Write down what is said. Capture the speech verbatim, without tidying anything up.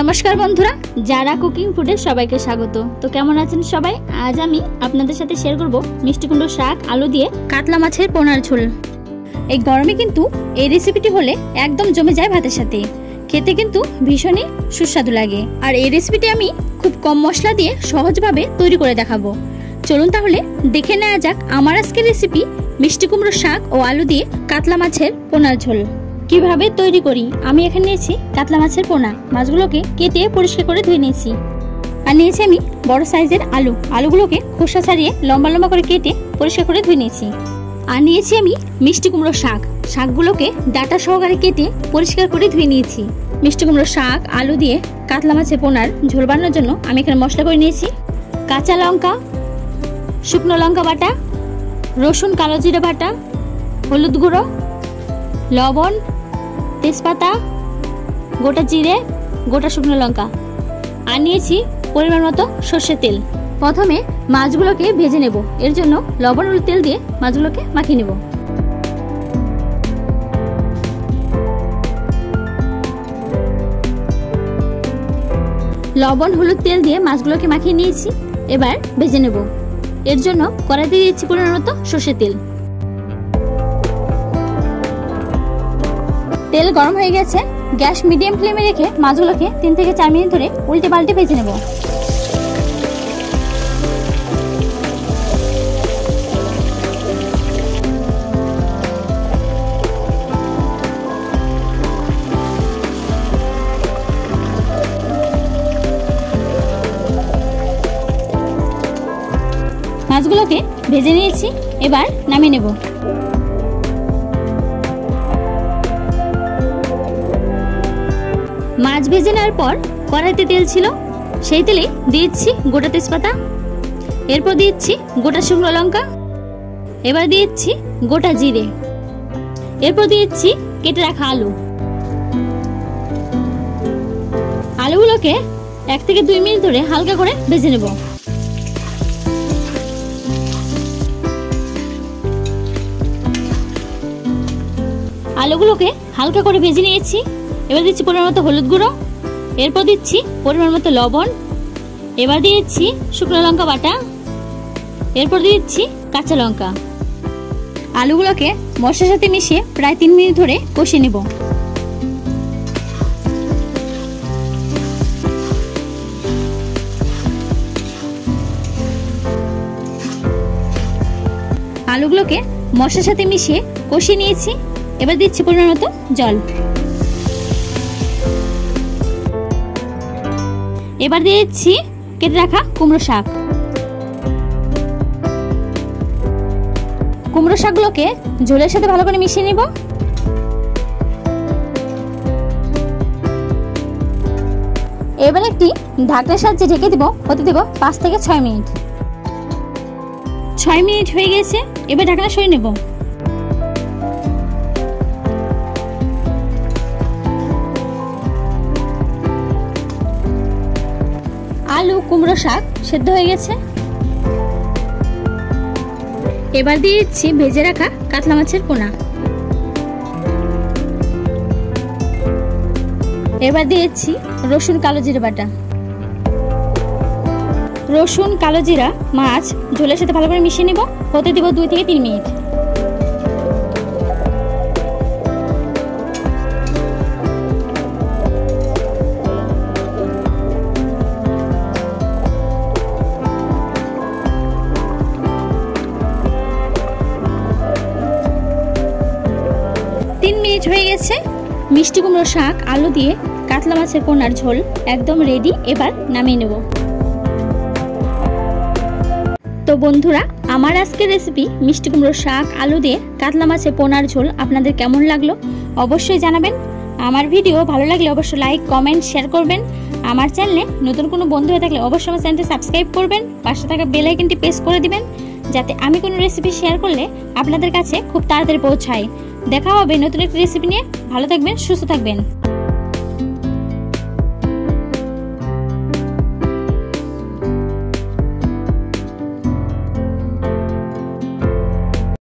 নমস্কার বন্ধুরা, যারা কুকিং ফুডে সবাইকে স্বাগত। তো কেমন আছেন সবাই? আজ আমি আপনাদের সাথে শেয়ার করব মিষ্টি কুমড়ো শাক আলু দিয়ে কাতলা মাছের পোনার ঝোল। এই গরমে কিন্তু এই রেসিপিটি হলে একদম জমে যায় ভাতের সাথে, খেতে কিন্তু ভীষণই সুস্বাদু লাগে। আর এই রেসিপিটি আমি খুব কম মশলা দিয়ে সহজভাবে তৈরি করে দেখাবো। চলুন তাহলে দেখে নেওয়া যাক আমার আজকের রেসিপি মিষ্টি কুমড়ো শাক ও আলু দিয়ে কাতলা মাছের পোনার ঝোল কিভাবে তৈরি করি। আমি এখানে নিয়েছি কাতলা মাছের পোনা, মাছগুলোকে কেটে পরিষ্কার করে ধুয়ে নিয়েছি। আর নিয়েছি আমি বড় সাইজের আলু, আলুগুলোকে খোসা ছাড়িয়ে লম্বা লম্বা করে কেটে পরিষ্কার করে ধুয়ে নিয়েছি। আর নিয়েছি আমি মিষ্টি কুমড়ো শাক, শাকগুলোকে ডাঁটা সহকারে কেটে পরিষ্কার করে ধুয়ে নিয়েছি। মিষ্টি কুমড়ো শাক আলু দিয়ে কাতলা মাছের পোনার ঝোল বানানোর জন্য আমি এখানে মশলা করে নিয়েছি কাঁচা লঙ্কা, শুকনো লঙ্কা বাটা, রসুন কালো জিরা বাটা, হলুদ গুঁড়ো, লবণ, তেজপাতা, গোটা জিরে, গোটা শুকনো লঙ্কা। আর নিয়েছি পরিমাণ মতো সর্ষের তেল। প্রথমে মাছগুলোকে ভেজে নেব, এর জন্য লবণ হলুদ তেল দিয়ে মাছগুলোকে মাখিয়ে নেব। লবণ হলুদ তেল দিয়ে মাছগুলোকে মাখিয়ে নিয়েছি, এবার ভেজে নেব। এর জন্য কড়াইতে দিয়েছি পরিমাণ মতো সর্ষের তেল। তেল গরম হয়ে গেছে, গ্যাস মিডিয়াম ফ্লেমে রেখে মাছগুলোকে তিন থেকে চার মিনিট ধরে উল্টে পাল্টে ভেজে নেব। মাছগুলোকে ভেজে নিয়েছি, এবার নামিয়ে নেব। মাছ ভেজে নেওয়ার পর কড়াইতে তেল ছিল, সেই তেলে দিয়েছি গোটা তেজপাতা, এরপর দিয়েছি গোটা শুকনো লঙ্কা, এবার দিয়েছি গোটা জিরে, এরপর দিয়েছি কেটে রাখা আলু। আলুগুলোকে এক থেকে দুই মিনিট ধরে হালকা করে ভেজে নেব। আলুগুলোকে হালকা করে ভেজে নিয়েছি, এবার দিচ্ছি পরিমাণ মতো হলুদ গুঁড়ো, এরপর দিচ্ছি পরিমাণ মতো লবণ, এবার দিয়েছি শুকনো লঙ্কা বাটা, এরপর দিচ্ছি কাঁচা লঙ্কা। আলুগুলোকে মশলার সাথে মিশিয়ে প্রায় তিন মিনিট ধরে কষিয়ে নেব। আলুগুলোকে মশলার সাথে মিশিয়ে কষিয়ে নিয়েছি, এবার দিচ্ছি পরিমাণ মতো জল। এবার দিয়েছি কেটে রাখা কুমড়ো শাক। কুমড়ো শাকগুলোকে ঝোলের সাথে ভালো করে মিশিয়ে নিব। এবার একটি ঢাকনার সাহায্যে ঢেকে দিব, হতে দেব পাঁচ থেকে ছয় মিনিট। ছয় মিনিট হয়ে গেছে, এবার ঢাকনা সরিয়ে নেব। আলু কুমড়ো শাক সেদ্ধ হয়ে গেছে, এবার দিয়েছি ভেজে রাখা কাতলা মাছের পোনা, এবার দিয়েছি রসুন কালো জিরা বাটা। রসুন কালো জিরা মাছ ঝোলের সাথে ভালো করে মিশিয়ে নেব, হতে দেব দুই থেকে তিন মিনিট। তিন মিনিট হয়ে গেছে, মিষ্টি কুমড়ো শাক আলু দিয়ে কাতলা মাছের পোনার ঝোল একদম রেডি। এবার নামিয়ে নেব। তো বন্ধুরা, আমার আজকের রেসিপি মিষ্টি কুমড়ো শাক আলু দিয়ে কাতলা মাছের পোনার ঝোল আপনাদের কেমন লাগলো অবশ্যই জানাবেন। আমার ভিডিও ভালো লাগলে অবশ্যই লাইক কমেন্ট শেয়ার করবেন। আমার চ্যানেলে নতুন কোনো বন্ধু হয়ে থাকলে অবশ্যই আমার চ্যানেলটি সাবস্ক্রাইব করবেন, পাশে থাকা বেল আইকনটি প্রেস করে দিবেন, যাতে আমি কোনো রেসিপি শেয়ার করলে আপনাদের কাছে খুব তাড়াতাড়ি পৌঁছায়। দেখা হবে নতুন একটি রেসিপি নিয়ে। ভালো থাকবেন, সুস্থ থাকবেন।